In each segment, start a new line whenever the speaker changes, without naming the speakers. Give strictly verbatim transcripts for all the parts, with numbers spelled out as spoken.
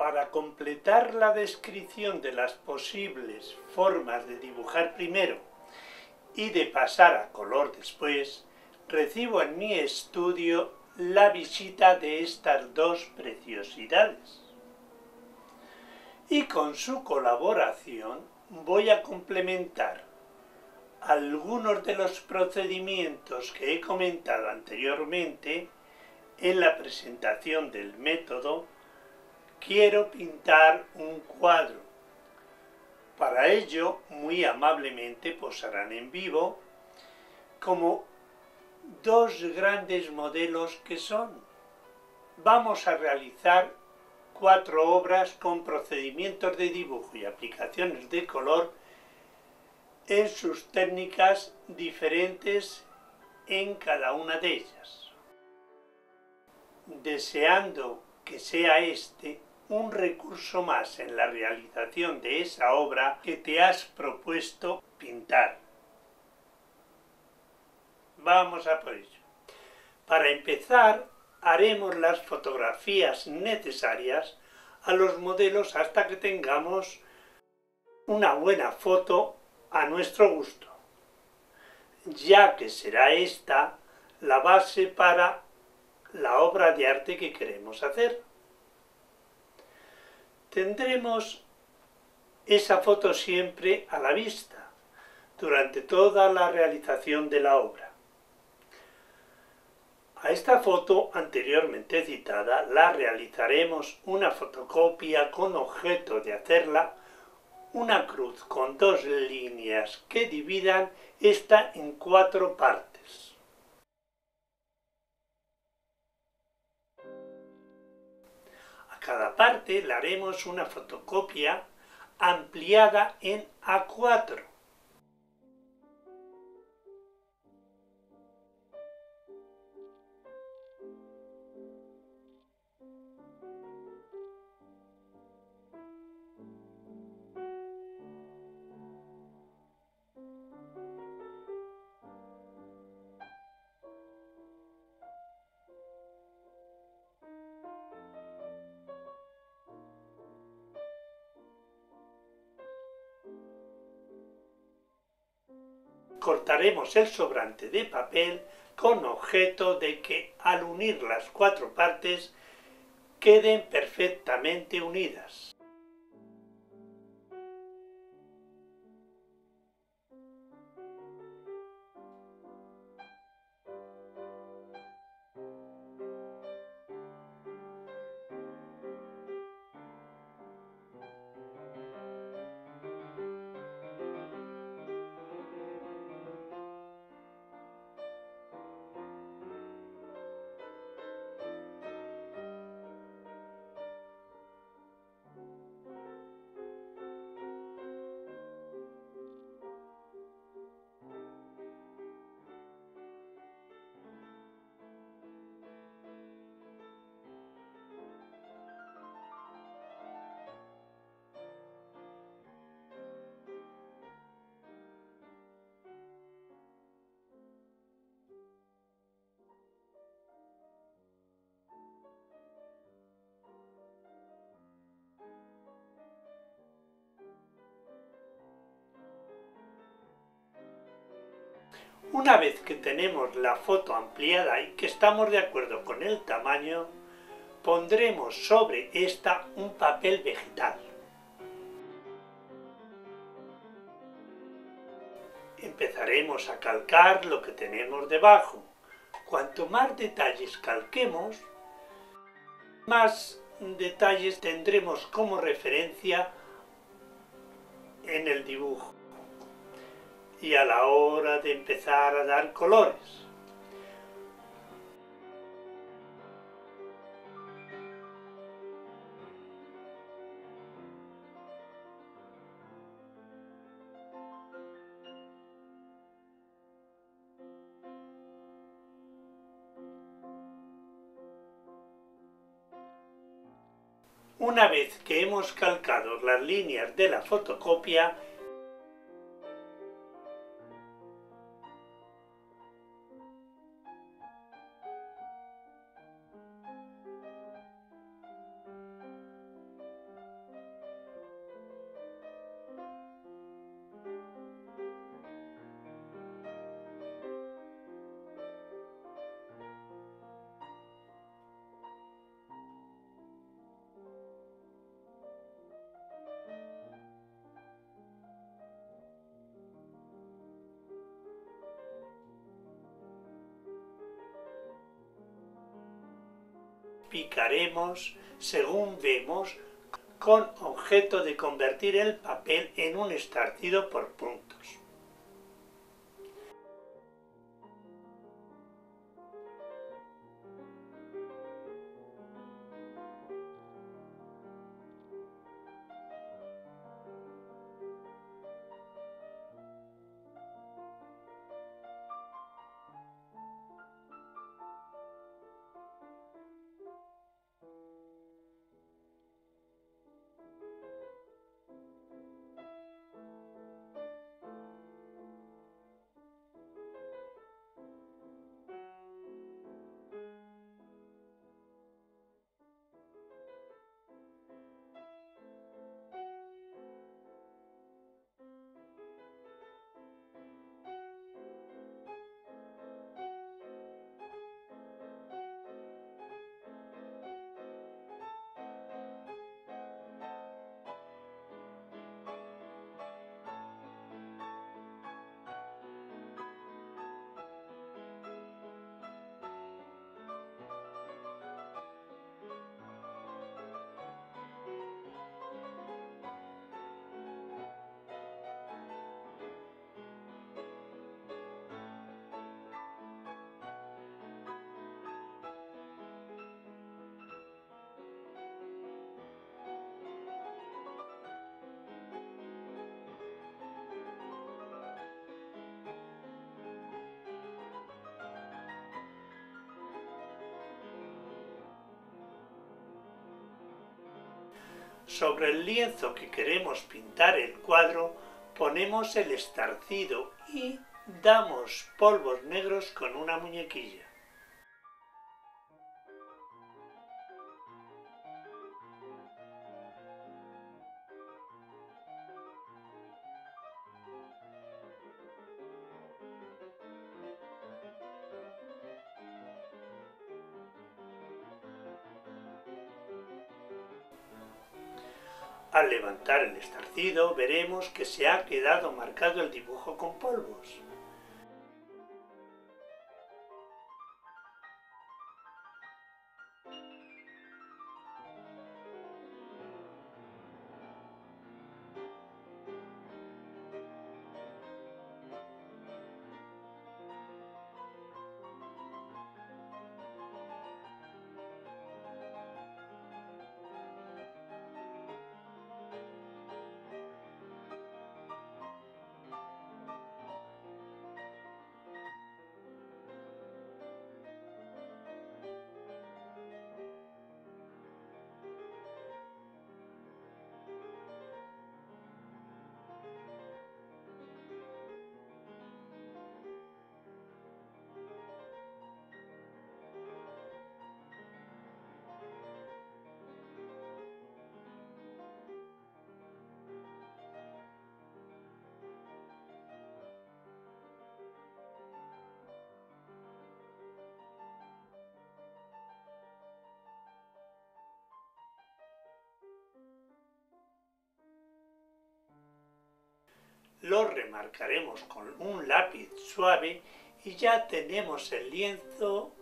Para completar la descripción de las posibles formas de dibujar primero y de pasar a color después, recibo en mi estudio la visita de estas dos preciosidades. Y con su colaboración voy a complementar algunos de los procedimientos que he comentado anteriormente en la presentación del método. Quiero pintar un cuadro. Para ello, muy amablemente posarán en vivo como dos grandes modelos que son. Vamos a realizar cuatro obras con procedimientos de dibujo y aplicaciones de color en sus técnicas diferentes en cada una de ellas. Deseando que sea este un recurso más en la realización de esa obra que te has propuesto pintar. Vamos a por ello. Para empezar, haremos las fotografías necesarias a los modelos hasta que tengamos una buena foto a nuestro gusto, ya que será esta la base para la obra de arte que queremos hacer. Tendremos esa foto siempre a la vista durante toda la realización de la obra. A esta foto anteriormente citada la realizaremos una fotocopia con objeto de hacerla una cruz con dos líneas que dividan esta en cuatro partes. A cada parte le haremos una fotocopia ampliada en A cuatro. Cortaremos el sobrante de papel con objeto de que al unir las cuatro partes queden perfectamente unidas. Una vez que tenemos la foto ampliada y que estamos de acuerdo con el tamaño, pondremos sobre esta un papel vegetal. Empezaremos a calcar lo que tenemos debajo. Cuanto más detalles calquemos, más detalles tendremos como referencia en el dibujo y a la hora de empezar a dar colores. Una vez que hemos calcado las líneas de la fotocopia, picaremos según vemos, con objeto de convertir el papel en un estarcido por puntos. Sobre el lienzo que queremos pintar el cuadro, ponemos el estarcido y damos polvos negros con una muñequilla. Al levantar el estarcido veremos que se ha quedado marcado el dibujo con polvos. Lo remarcaremos con un lápiz suave y ya tenemos el lienzo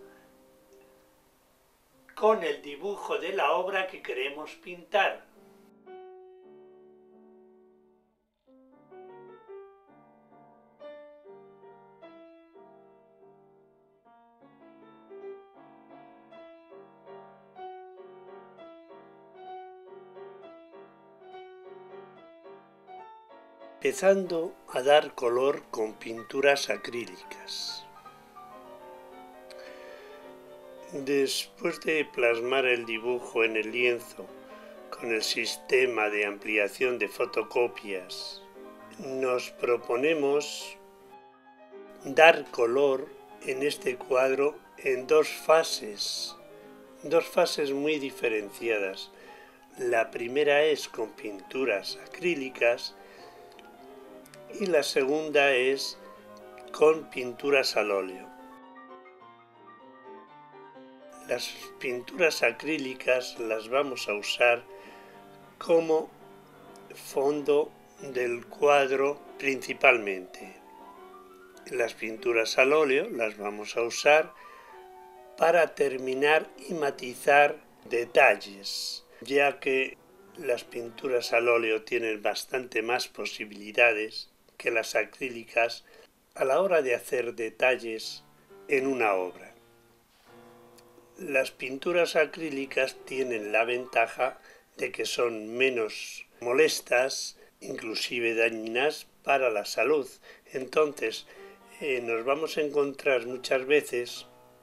con el dibujo de la obra que queremos pintar. Empezando a dar color con pinturas acrílicas. Después de plasmar el dibujo en el lienzo con el sistema de ampliación de fotocopias, nos proponemos dar color en este cuadro en dos fases, dos fases muy diferenciadas. La primera es con pinturas acrílicas y la segunda es con pinturas al óleo. Las pinturas acrílicas las vamos a usar como fondo del cuadro principalmente. Las pinturas al óleo las vamos a usar para terminar y matizar detalles, ya que las pinturas al óleo tienen bastante más posibilidades que las acrílicas a la hora de hacer detalles en una obra. Las pinturas acrílicas tienen la ventaja de que son menos molestas, inclusive dañinas para la salud. Entonces, eh, nos vamos a encontrar muchas veces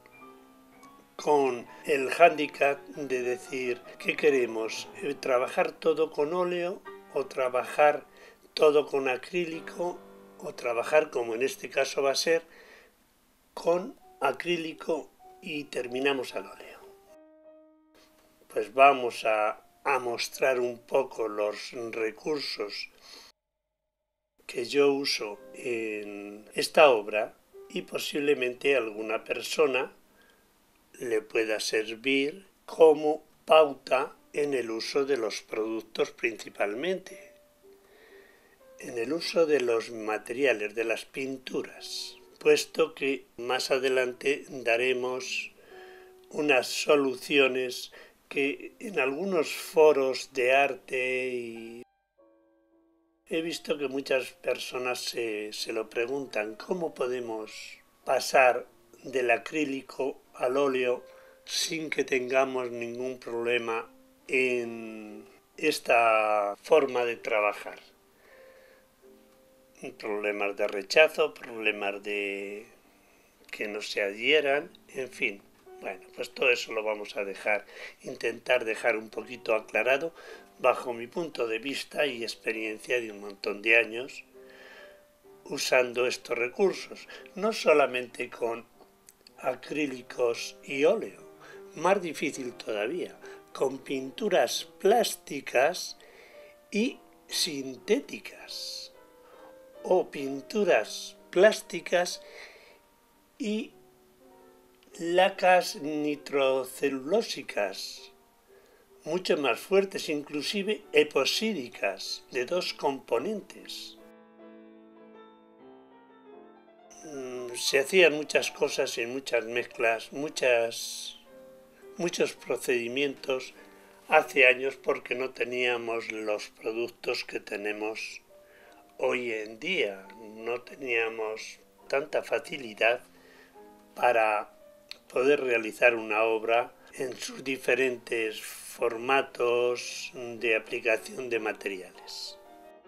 con el hándicap de decir ¿qué queremos? ¿Trabajar todo con óleo o trabajar todo con acrílico o trabajar, como en este caso va a ser, con acrílico y terminamos al óleo? Pues vamos a, a mostrar un poco los recursos que yo uso en esta obra y posiblemente alguna persona le pueda servir como pauta en el uso de los productos principalmente, en el uso de los materiales, de las pinturas, puesto que más adelante daremos unas soluciones que en algunos foros de arte y he visto que muchas personas se, se lo preguntan, ¿cómo podemos pasar del acrílico al óleo sin que tengamos ningún problema en esta forma de trabajar? Problemas de rechazo, problemas de que no se adhieran, en fin. Bueno, pues todo eso lo vamos a dejar, intentar dejar un poquito aclarado bajo mi punto de vista y experiencia de un montón de años usando estos recursos, no solamente con acrílicos y óleo, más difícil todavía, con pinturas plásticas y sintéticas o pinturas plásticas y lacas nitrocelulósicas, mucho más fuertes, inclusive eposídicas, de dos componentes. Se hacían muchas cosas en muchas mezclas, muchas, muchos procedimientos hace años porque no teníamos los productos que tenemos hoy en día. No teníamos tanta facilidad para poder realizar una obra en sus diferentes formatos de aplicación de materiales.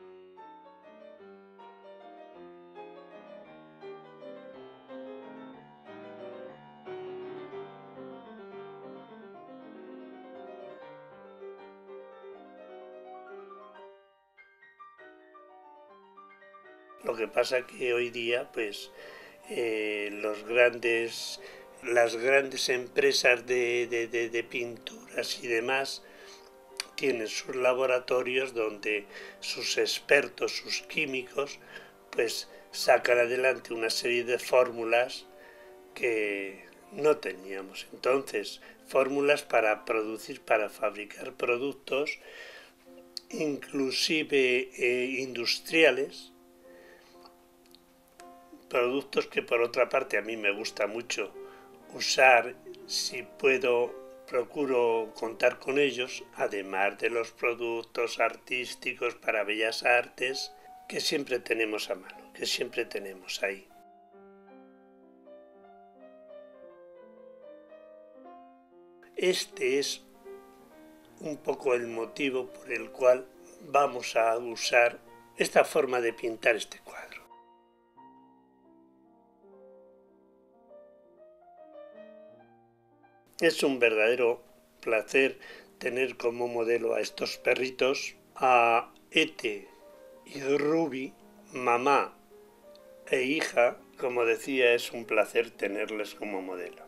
Lo que pasa que hoy día, pues, eh, los grandes, las grandes empresas de, de, de, de pinturas y demás tienen sus laboratorios donde sus expertos, sus químicos, pues sacan adelante una serie de fórmulas que no teníamos. Entonces, fórmulas para producir, para fabricar productos, inclusive eh, industriales, productos que por otra parte a mí me gusta mucho usar, si puedo procuro contar con ellos, además de los productos artísticos para bellas artes que siempre tenemos a mano, que siempre tenemos ahí. Este es un poco el motivo por el cual vamos a usar esta forma de pintar este cuadro. Es un verdadero placer tener como modelo a estos perritos, a Ete y Ruby, mamá e hija. Como decía, es un placer tenerles como modelo.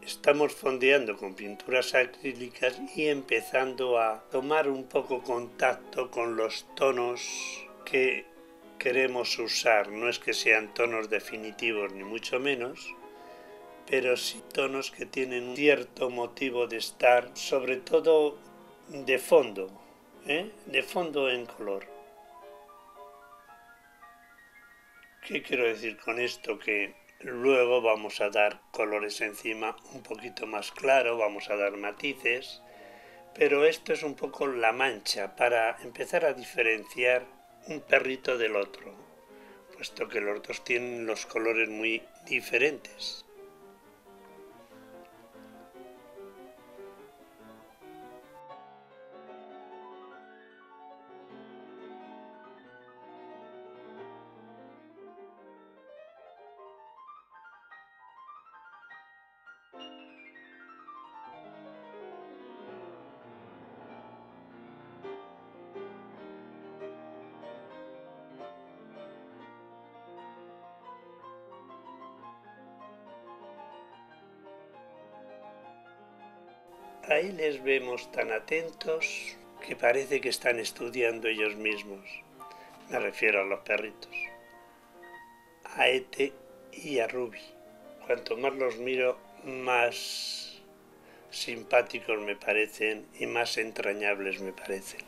estamos fondeando con pinturas acrílicas y empezando a tomar un poco contacto con los tonos que queremos usar. No es que sean tonos definitivos ni mucho menos, pero sí tonos que tienen un cierto motivo de estar, sobre todo de fondo, ¿eh? de fondo en color. ¿Qué quiero decir con esto? Que luego vamos a dar colores encima un poquito más claro, vamos a dar matices, pero esto es un poco la mancha para empezar a diferenciar un perrito del otro, puesto que los dos tienen los colores muy diferentes. Ahí les vemos tan atentos que parece que están estudiando ellos mismos. Me refiero a los perritos, a Ete y a Ruby. Cuanto más los miro, más simpáticos me parecen y más entrañables me parecen.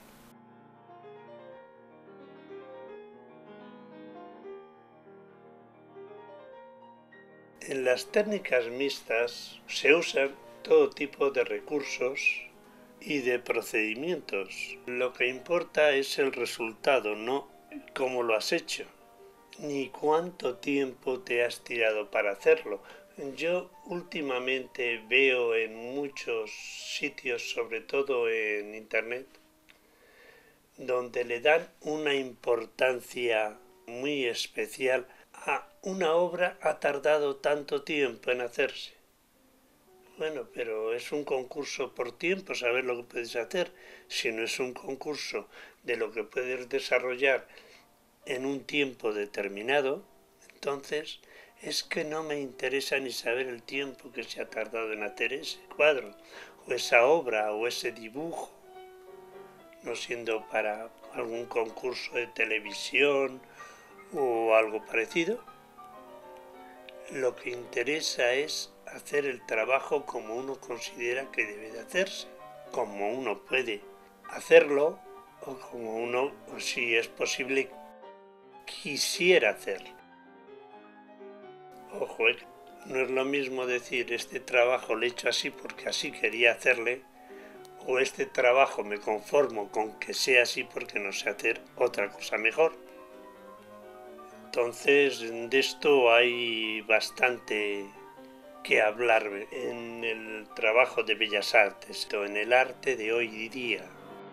En las técnicas mixtas se usan todo tipo de recursos y de procedimientos. Lo que importa es el resultado, no cómo lo has hecho, ni cuánto tiempo te has tirado para hacerlo. Yo últimamente veo en muchos sitios, sobre todo en internet, donde le dan una importancia muy especial a una obra ha tardado tanto tiempo en hacerse. Bueno, pero es un concurso por tiempo, saber lo que puedes hacer. Si no es un concurso de lo que puedes desarrollar en un tiempo determinado, entonces es que no me interesa ni saber el tiempo que se ha tardado en hacer ese cuadro, o esa obra, o ese dibujo, no siendo para algún concurso de televisión o algo parecido. Lo que interesa es hacer el trabajo como uno considera que debe de hacerse, como uno puede hacerlo o como uno, si es posible, quisiera hacerlo. Ojo, no es lo mismo decir este trabajo lo he hecho así porque así quería hacerle, o este trabajo me conformo con que sea así porque no sé hacer otra cosa mejor. Entonces, de esto hay bastante que hablar en el trabajo de Bellas Artes, o en el arte de hoy día.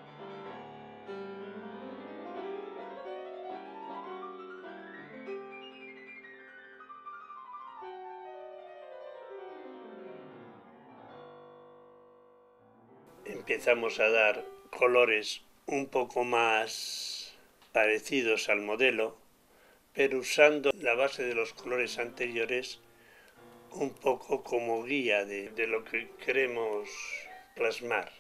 Empezamos a dar colores un poco más parecidos al modelo, pero usando la base de los colores anteriores un poco como guía de, de lo que queremos plasmar.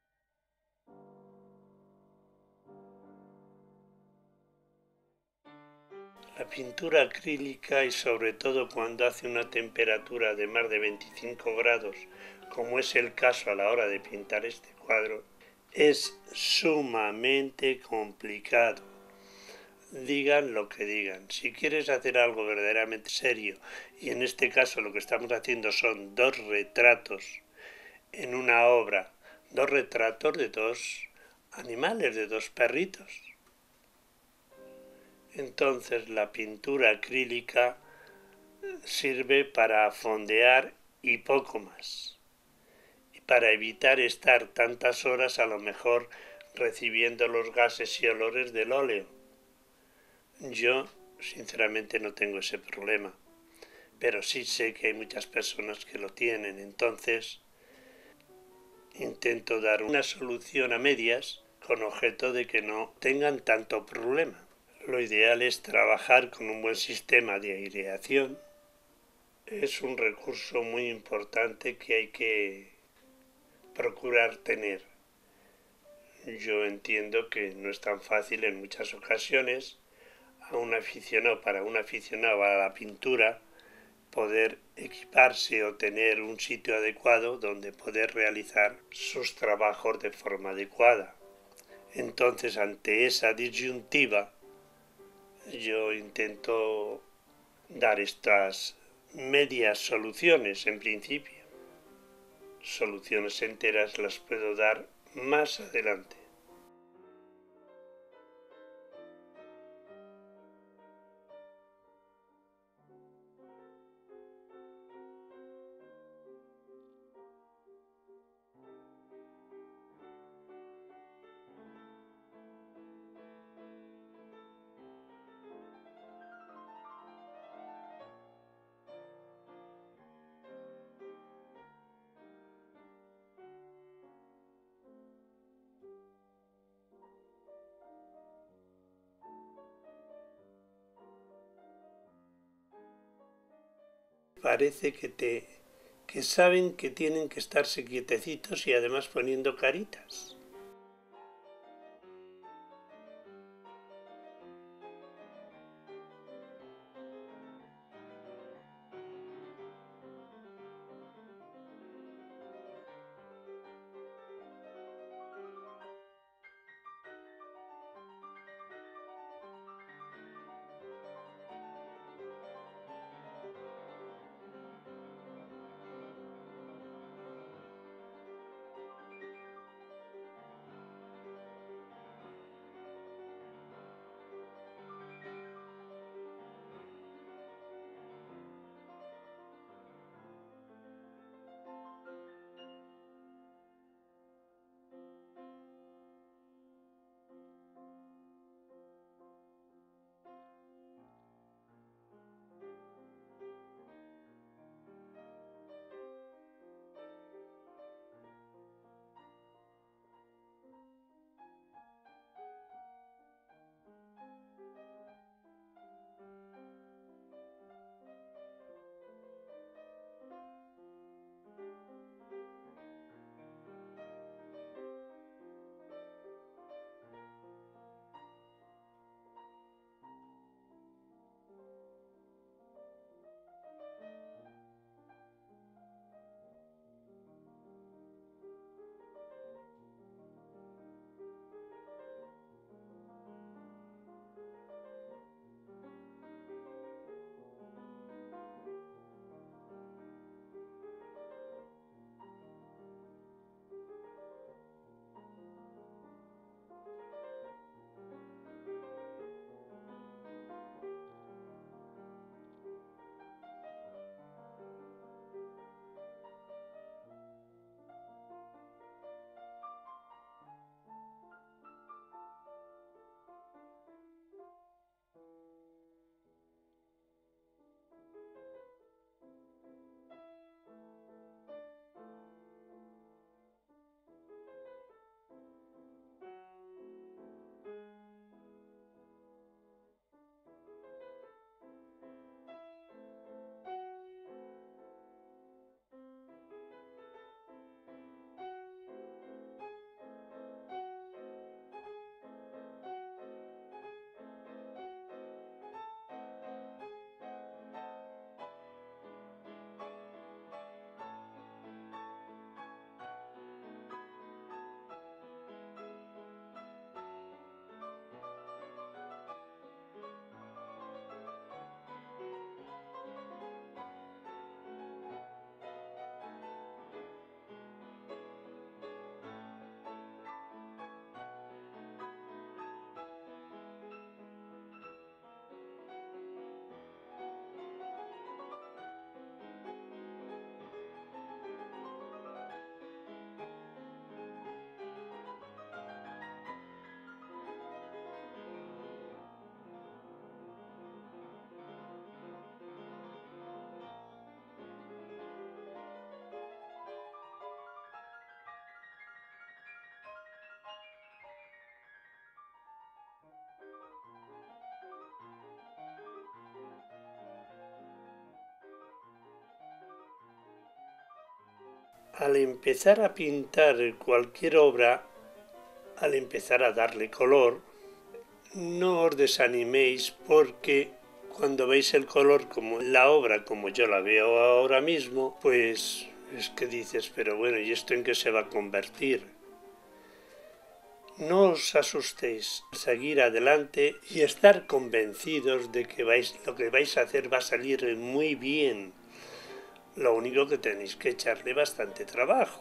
La pintura acrílica, y sobre todo cuando hace una temperatura de más de veinticinco grados, como es el caso a la hora de pintar este cuadro, es sumamente complicado. Digan lo que digan. Si quieres hacer algo verdaderamente serio, y en este caso lo que estamos haciendo son dos retratos en una obra, dos retratos de dos animales, de dos perritos. Entonces la pintura acrílica sirve para fondear y poco más. Y para evitar estar tantas horas a lo mejor recibiendo los gases y olores del óleo. Yo sinceramente no tengo ese problema, pero sí sé que hay muchas personas que lo tienen, entonces intento dar una solución a medias con objeto de que no tengan tanto problema. Lo ideal es trabajar con un buen sistema de aireación es un recurso muy importante que hay que procurar tener. Yo entiendo que no es tan fácil en muchas ocasiones a un aficionado, para un aficionado a la pintura, poder equiparse o tener un sitio adecuado donde poder realizar sus trabajos de forma adecuada. Entonces, ante esa disyuntiva, yo intento dar estas medias soluciones en principio. Soluciones enteras las puedo dar más adelante. Parece que te que saben que tienen que estarse quietecitos y además poniendo caritas. Al empezar a pintar cualquier obra, al empezar a darle color, no os desaniméis porque cuando veis el color como la obra, como yo la veo ahora mismo, pues es que dices, pero bueno, ¿y esto en qué se va a convertir? No os asustéis, seguir adelante y estar convencidos de que vais, lo que vais a hacer va a salir muy bien. Lo único que tenéis que echarle bastante trabajo.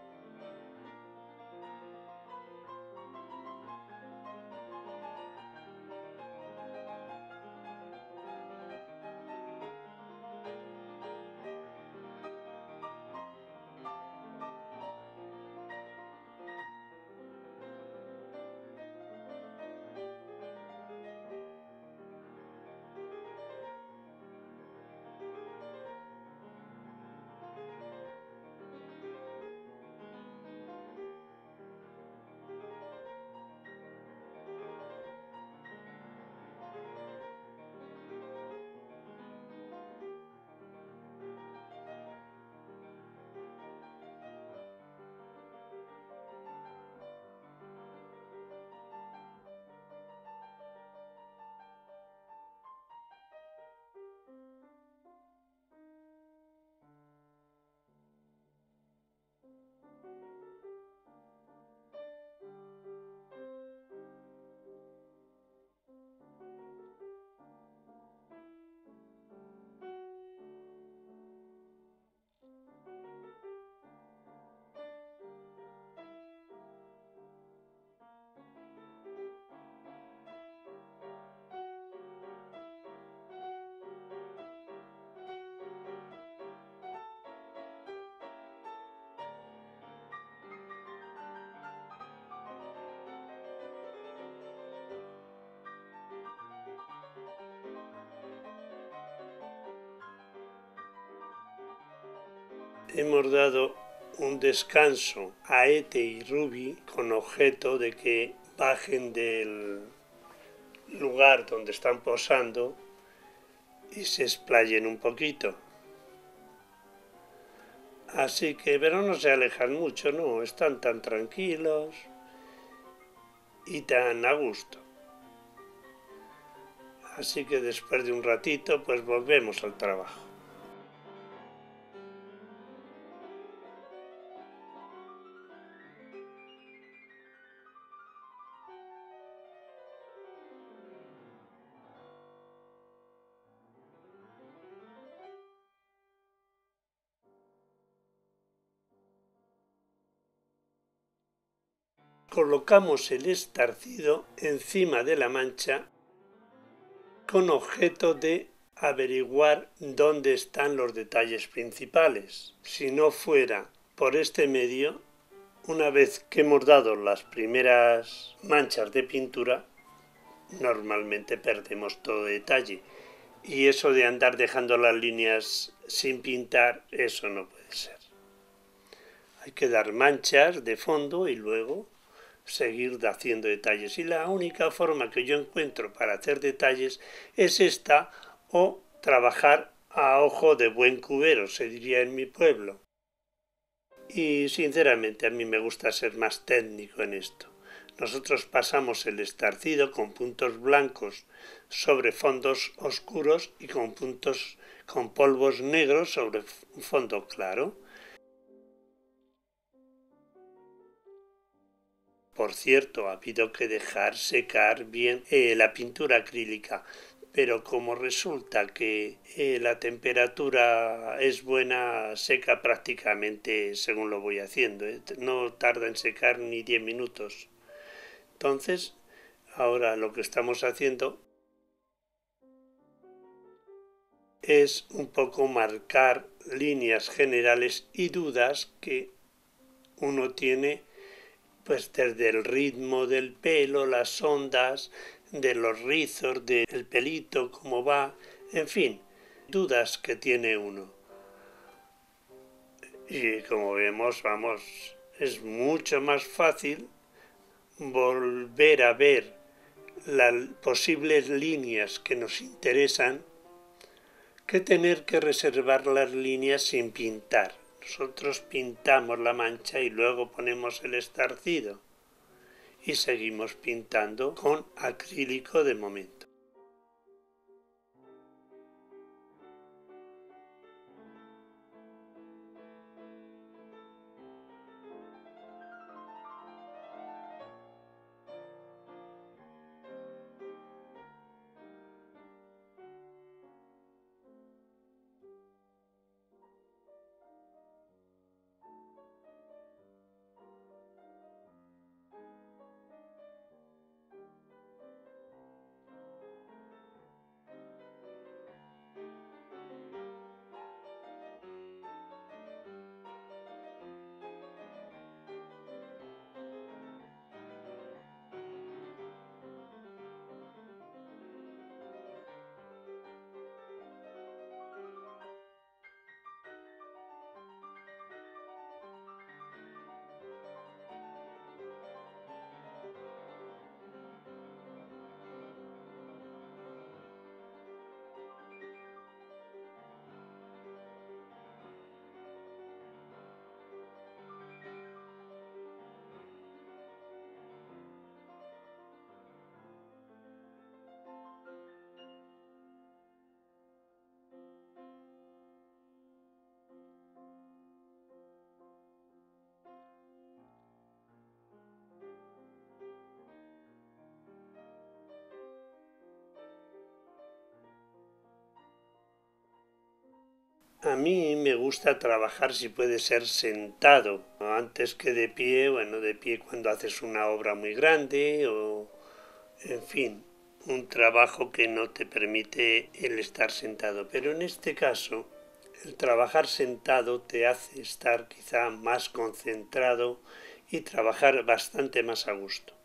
Hemos dado un descanso a Ete y Ruby con objeto de que bajen del lugar donde están posando y se explayen un poquito. Así que, pero no se alejan mucho, no, están tan tranquilos y tan a gusto. Así que después de un ratito, pues volvemos al trabajo. Colocamos el estarcido encima de la mancha con objeto de averiguar dónde están los detalles principales. Si no fuera por este medio, una vez que hemos dado las primeras manchas de pintura, normalmente perdemos todo detalle. Y eso de andar dejando las líneas sin pintar, eso no puede ser. Hay que dar manchas de fondo y luego seguir haciendo detalles. Y la única forma que yo encuentro para hacer detalles es esta, o trabajar a ojo de buen cubero, se diría en mi pueblo. Y sinceramente a mí me gusta ser más técnico en esto. Nosotros pasamos el estarcido con puntos blancos sobre fondos oscuros y con puntos con polvos negros sobre un fondo claro. Por cierto, ha habido que dejar secar bien eh, la pintura acrílica, pero como resulta que eh, la temperatura es buena, seca prácticamente según lo voy haciendo, eh, no tarda en secar ni diez minutos. Entonces, ahora lo que estamos haciendo es un poco marcar líneas generales y dudas que uno tiene, pues desde el ritmo del pelo, las ondas, de los rizos, del pelito, cómo va, en fin, dudas que tiene uno. Y como vemos, vamos, es mucho más fácil volver a ver las posibles líneas que nos interesan que tener que reservar las líneas sin pintar. Nosotros pintamos la mancha y luego ponemos el estarcido y seguimos pintando con acrílico de momento. A mí me gusta trabajar, si puede ser, sentado, antes que de pie. Bueno, de pie cuando haces una obra muy grande o, en fin, un trabajo que no te permite el estar sentado. Pero en este caso, el trabajar sentado te hace estar quizá más concentrado y trabajar bastante más a gusto.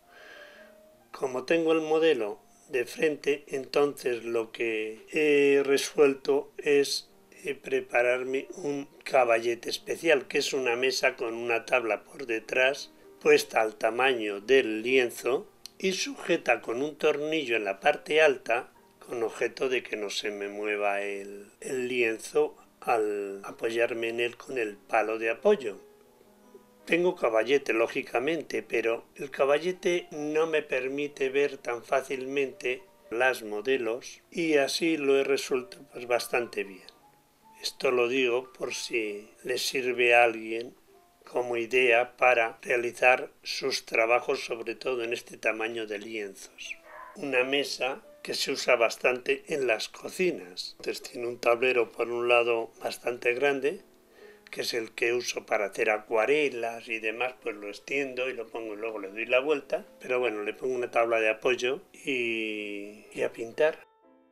Como tengo el modelo de frente, entonces lo que he resuelto es prepararme un caballete especial, que es una mesa con una tabla por detrás puesta al tamaño del lienzo y sujeta con un tornillo en la parte alta, con objeto de que no se me mueva el, el lienzo al apoyarme en él con el palo de apoyo. Tengo caballete, lógicamente, pero el caballete no me permite ver tan fácilmente las modelos y así lo he resuelto pues bastante bien. Esto lo digo por si le sirve a alguien como idea para realizar sus trabajos, sobre todo en este tamaño de lienzos. Una mesa que se usa bastante en las cocinas. Entonces tiene un tablero por un lado bastante grande, que es el que uso para hacer acuarelas y demás, pues lo extiendo y lo pongo y luego le doy la vuelta. Pero bueno, le pongo una tabla de apoyo y, y a pintar.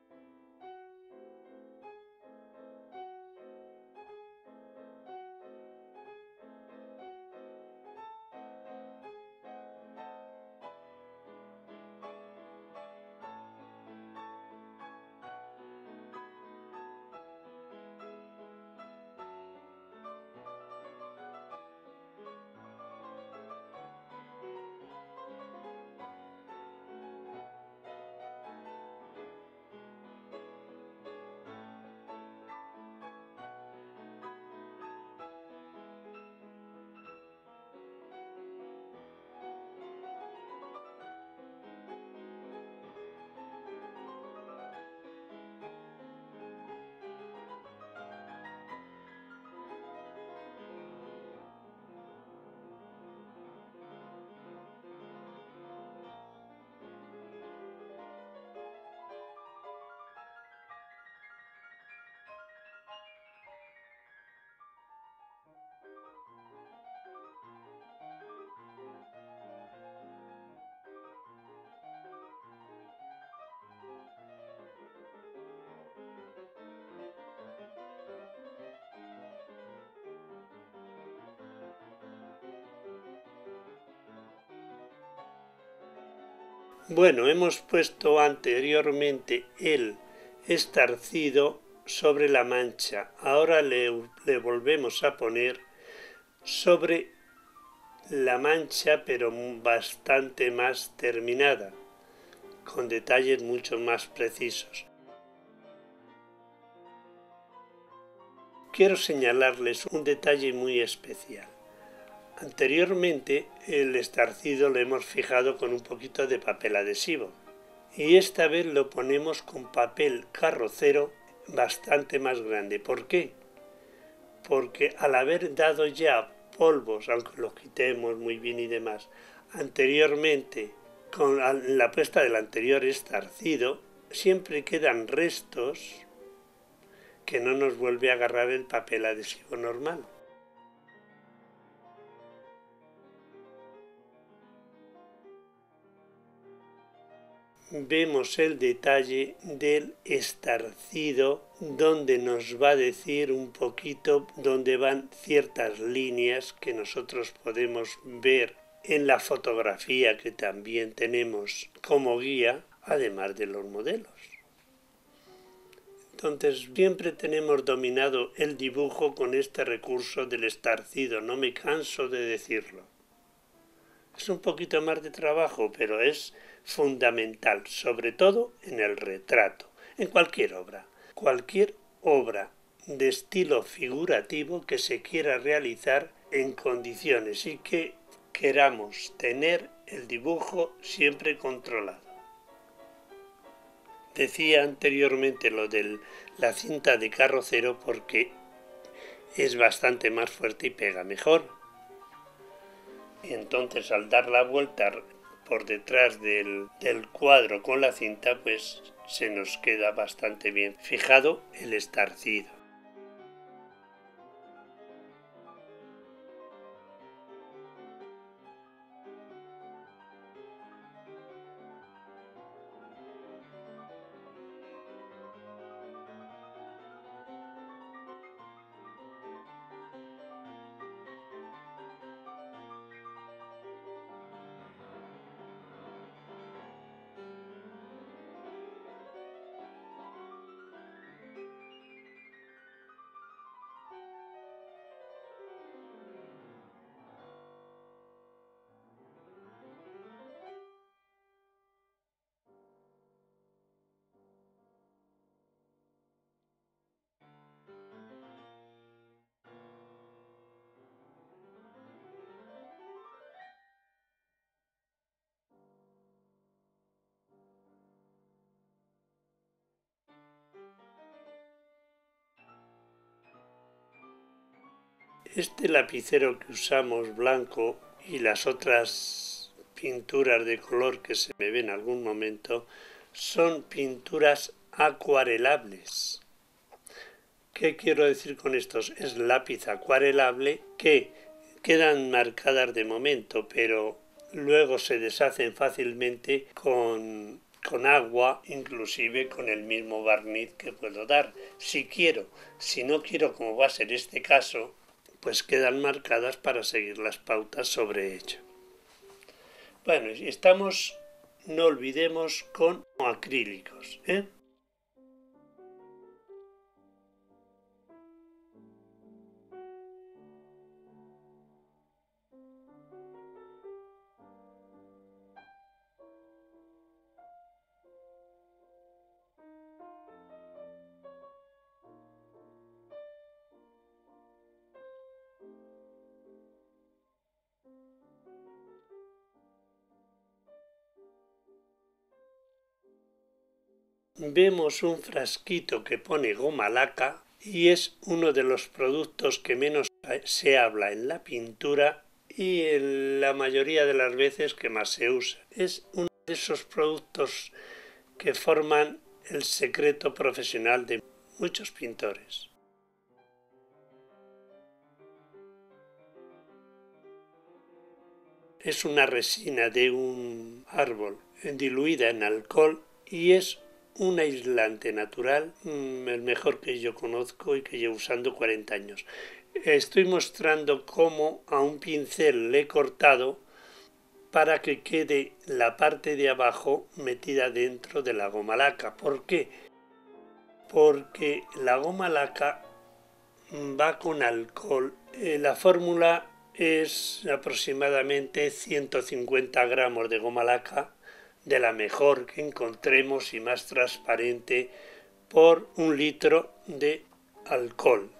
Bueno, hemos puesto anteriormente el estarcido sobre la mancha. Ahora le, le volvemos a poner sobre la mancha, pero bastante más terminada, con detalles mucho más precisos. quiero señalarles un detalle muy especial. Anteriormente el estarcido lo hemos fijado con un poquito de papel adhesivo y esta vez lo ponemos con papel carrocero bastante más grande. ¿Por qué? Porque al haber dado ya polvos, aunque los quitemos muy bien y demás, anteriormente con la puesta del anterior estarcido, siempre quedan restos que no nos vuelve a agarrar el papel adhesivo normal. Vemos el detalle del estarcido, donde nos va a decir un poquito dónde van ciertas líneas que nosotros podemos ver en la fotografía que también tenemos como guía, además de los modelos. Entonces siempre tenemos dominado el dibujo con este recurso del estarcido, no me canso de decirlo. Es un poquito más de trabajo, pero es fundamental, sobre todo en el retrato, en cualquier obra. Cualquier obra de estilo figurativo que se quiera realizar en condiciones y que queramos tener el dibujo siempre controlado. Decía anteriormente lo de la cinta de carrocero porque es bastante más fuerte y pega mejor. Y entonces al dar la vuelta por detrás del, del cuadro con la cinta, pues se nos queda bastante bien fijado el estarcido. Este lapicero que usamos blanco y las otras pinturas de color que se me ven en algún momento son pinturas acuarelables. ¿Qué quiero decir con esto? Es lápiz acuarelable que quedan marcadas de momento, pero luego se deshacen fácilmente con, con agua, inclusive con el mismo barniz que puedo dar. Si quiero, si no quiero, como va a ser este caso, pues quedan marcadas para seguir las pautas sobre ello. Bueno, y estamos, no olvidemos, con acrílicos, ¿eh? Vemos un frasquito que pone goma laca y es uno de los productos que menos se habla en la pintura y en la mayoría de las veces que más se usa. Es uno de esos productos que forman el secreto profesional de muchos pintores. Es una resina de un árbol diluida en alcohol y es un aislante natural, el mejor que yo conozco y que llevo usando cuarenta años. Estoy mostrando cómo a un pincel le he cortado para que quede la parte de abajo metida dentro de la goma laca. ¿Por qué? Porque la goma laca va con alcohol. La fórmula es aproximadamente ciento cincuenta gramos de goma laca, de la mejor que encontremos y más transparente, por un litro de alcohol,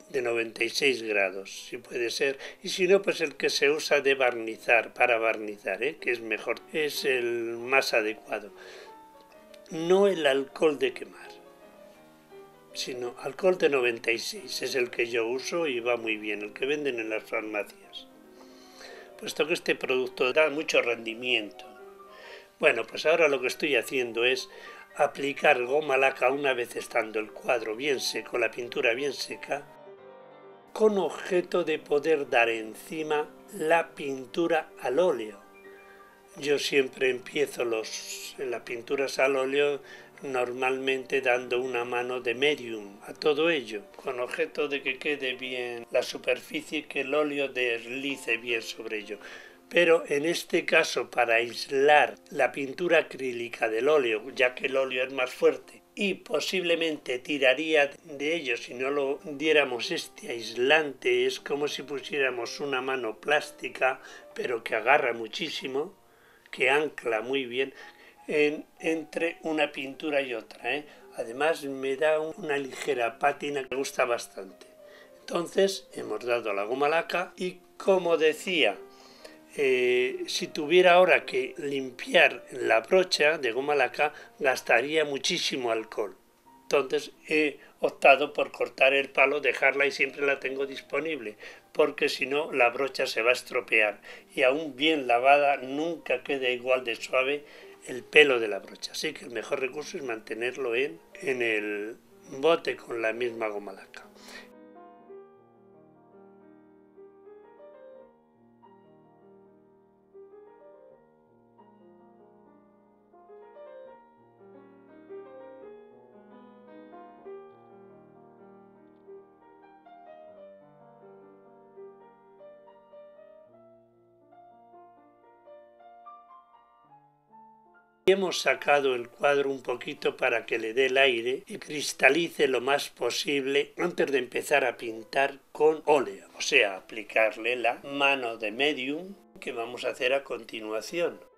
de noventa y seis grados, si puede ser, y si no, pues el que se usa de barnizar, para barnizar, ¿eh? Que es mejor, es el más adecuado. No el alcohol de quemar, sino alcohol de noventa y seis, es el que yo uso y va muy bien, el que venden en las farmacias, puesto que este producto da mucho rendimiento. Bueno, pues ahora lo que estoy haciendo es aplicar goma laca una vez estando el cuadro bien seco, la pintura bien seca, con objeto de poder dar encima la pintura al óleo. Yo siempre empiezo los, las pinturas al óleo normalmente dando una mano de medium a todo ello, con objeto de que quede bien la superficie y que el óleo deslice bien sobre ello. Pero en este caso, para aislar la pintura acrílica del óleo, ya que el óleo es más fuerte y posiblemente tiraría de ello si no lo diéramos este aislante, es como si pusiéramos una mano plástica, pero que agarra muchísimo, que ancla muy bien en, entre una pintura y otra, ¿eh? Además me da una ligera pátina que me gusta bastante. Entonces hemos dado la goma laca y, como decía, Eh, si tuviera ahora que limpiar la brocha de goma laca, gastaría muchísimo alcohol. Entonces he optado por cortar el palo, dejarla y siempre la tengo disponible, porque si no la brocha se va a estropear y aún bien lavada nunca queda igual de suave el pelo de la brocha. Así que el mejor recurso es mantenerlo en, en el bote con la misma goma laca. Hemos sacado el cuadro un poquito para que le dé el aire y cristalice lo más posible antes de empezar a pintar con óleo, o sea, aplicarle la mano de medium que vamos a hacer a continuación.